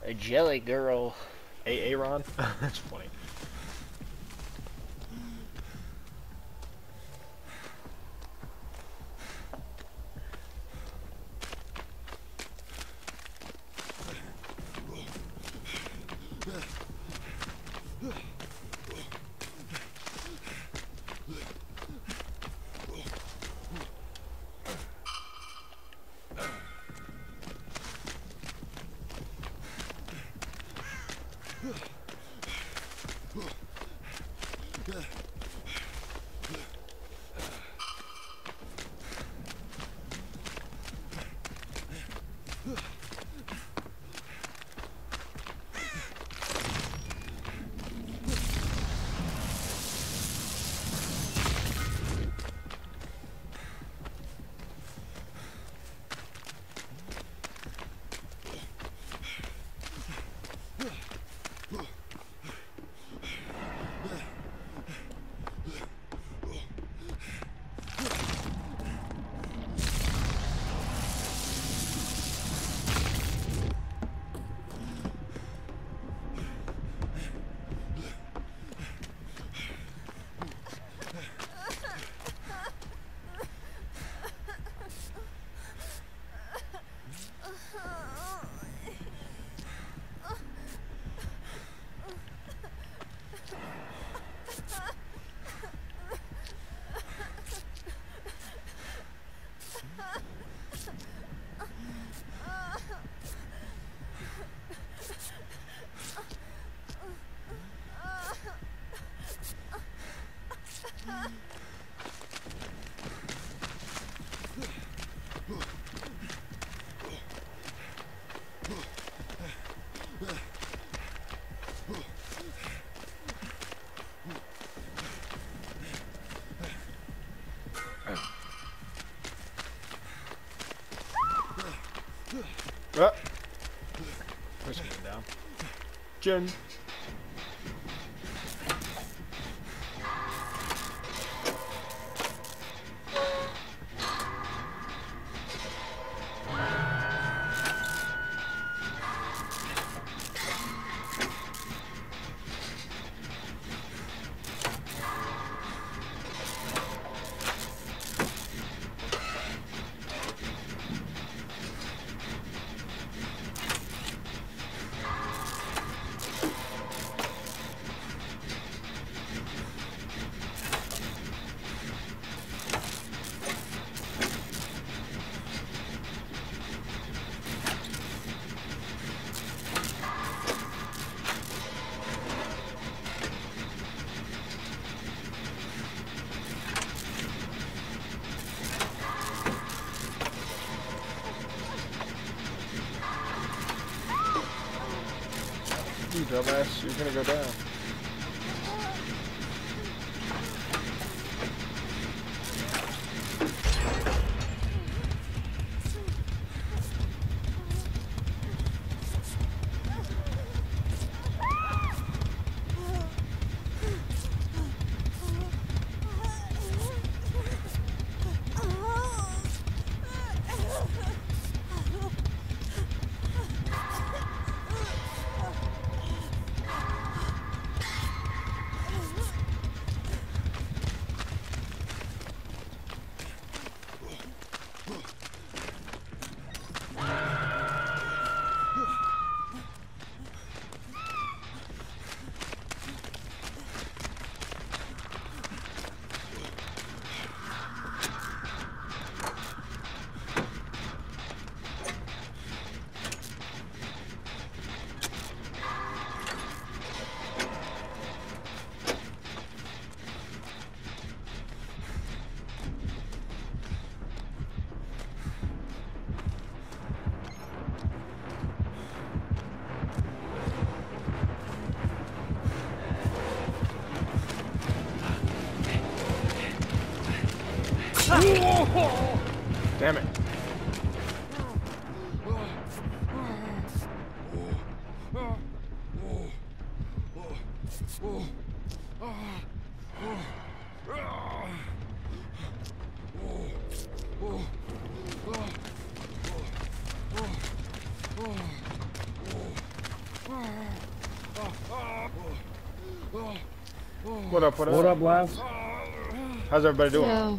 A jelly girl. Aaron? That's funny. Push him down. Jen. You dumbass, you're gonna go down. Damn it. What up, what up? What up, Lass? How's everybody doing? Yeah.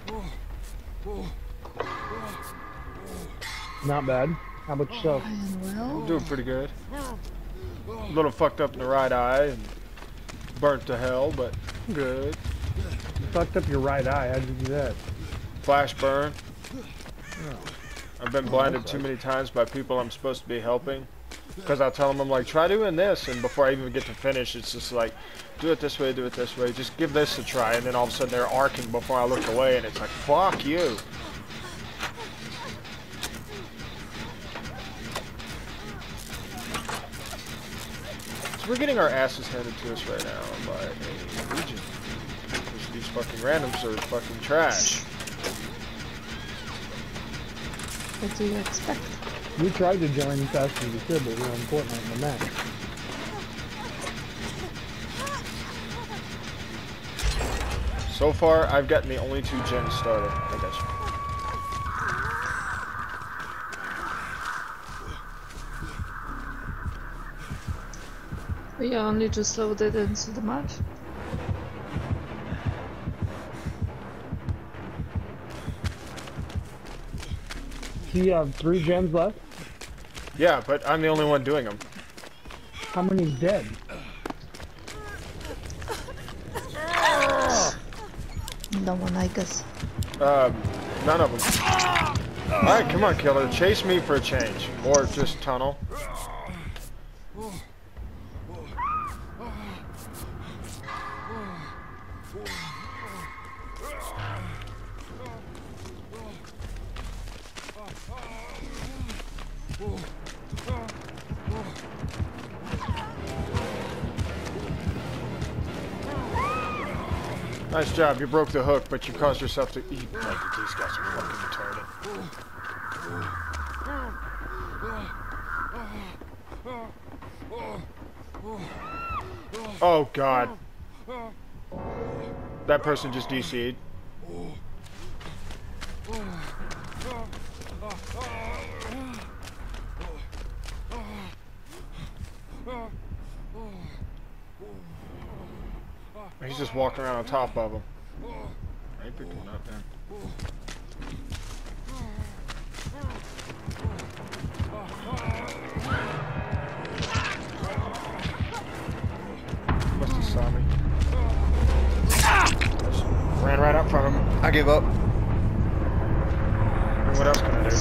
Not bad. How about yourself? Well. I'm doing pretty good. A little fucked up in the right eye and burnt to hell, but I'm good. You fucked up your right eye. How'd you do that? Flash burn. I've been blinded too many times by people I'm supposed to be helping. Because I'll tell them, I'm like, try doing this, and before I even get to finish, it's just like, do it this way, just give this a try, and then all of a sudden they're arcing before I look away, and it's like, fuck you. So we're getting our asses handed to us right now by a Legion. Because these fucking randoms are fucking trash. What do you expect? We tried to join as fast as we could, but we were in Fortnite in the match. So far, I've gotten the only 2 gens started. I got you. We only just loaded into the match. Do you have 3 gens left? Yeah, but I'm the only one doing them. How many's dead? No one, I guess. None of them. Alright, come on, killer. Chase me for a change. Or just tunnel. Nice job, you broke the hook, but you caused yourself to eat. Like, these guys are fucking retarded. Oh god. That person just DC'd. He's just walking around on top of him. I ain't picked one up, man. Must have saw me. Ran right up from him. I gave up. I mean, what else can I do?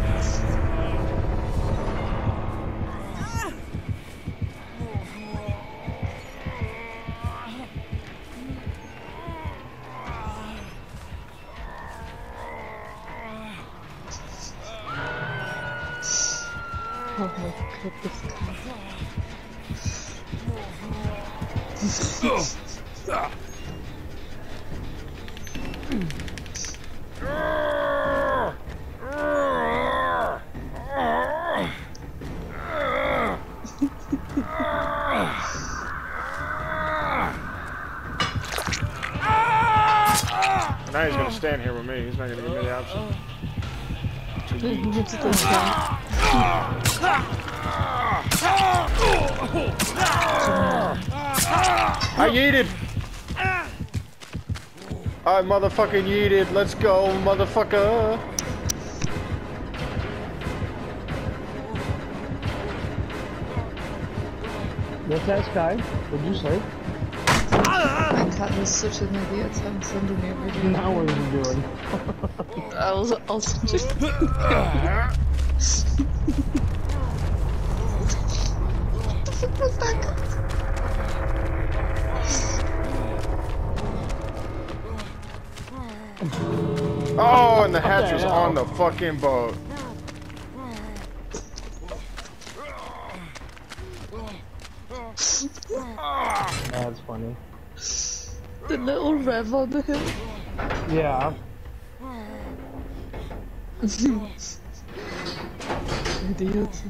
Oh my goodness. Now he's gonna stand here with me. He's not gonna give me the option. I yeeted! I motherfucking yeeted. Let's go, motherfucker! What's that, Sky? What'd you say? My cat is such an idiot, I'm sending you a video. Now what are you doing? I'll send you. What the fuck was that? Oh, and the hatch was on the fucking boat. That's funny. The little rev on the hill. Yeah. Idiot.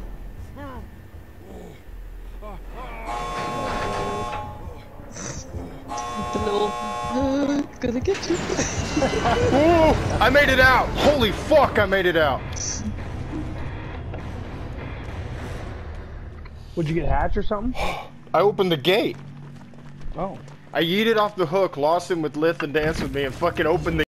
The little gonna get you. Oh, I made it out! Holy fuck, I made it out! Would you get hatch or something? I opened the gate. Oh. I yeeted off the hook, lost him with Lith and Dance with me, and fucking opened the